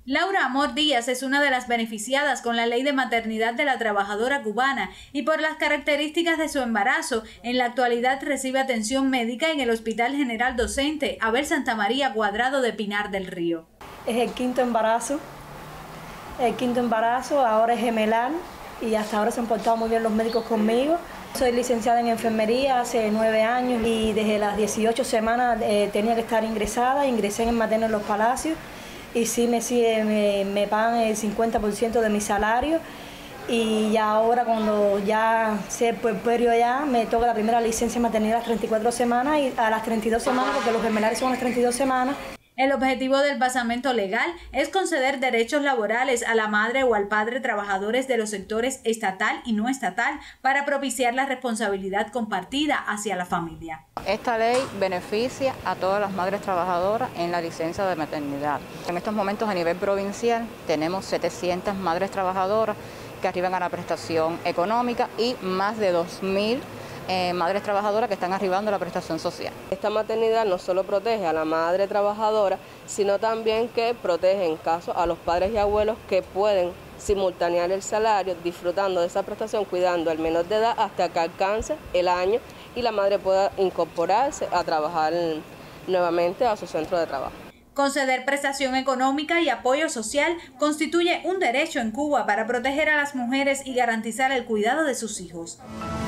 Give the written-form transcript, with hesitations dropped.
Laura Amor Díaz es una de las beneficiadas con la ley de maternidad de la trabajadora cubana y por las características de su embarazo, en la actualidad recibe atención médica en el Hospital General Docente Abel Santa María Cuadrado de Pinar del Río. Es el quinto embarazo, ahora es gemelar y hasta ahora se han portado muy bien los médicos conmigo. Soy licenciada en enfermería hace 9 años y desde las 18 semanas tenía que estar ingresada, ingresé en el materno en Los Palacios. Y sí me pagan el 50% de mi salario y ya ahora cuando ya sea el puerperio ya me toca la primera licencia de maternidad a las 34 semanas y a las 32 semanas porque los gemelares son a las 32 semanas. El objetivo del basamento legal es conceder derechos laborales a la madre o al padre trabajadores de los sectores estatal y no estatal para propiciar la responsabilidad compartida hacia la familia. Esta ley beneficia a todas las madres trabajadoras en la licencia de maternidad. En estos momentos a nivel provincial tenemos 700 madres trabajadoras que arriban a la prestación económica y más de 2.000 madres trabajadoras que están arribando a la prestación social. Esta maternidad no solo protege a la madre trabajadora, sino también que protege en caso a los padres y abuelos que pueden simultanear el salario disfrutando de esa prestación, cuidando al menor de edad hasta que alcance el año y la madre pueda incorporarse a trabajar nuevamente a su centro de trabajo. Conceder prestación económica y apoyo social constituye un derecho en Cuba para proteger a las mujeres y garantizar el cuidado de sus hijos.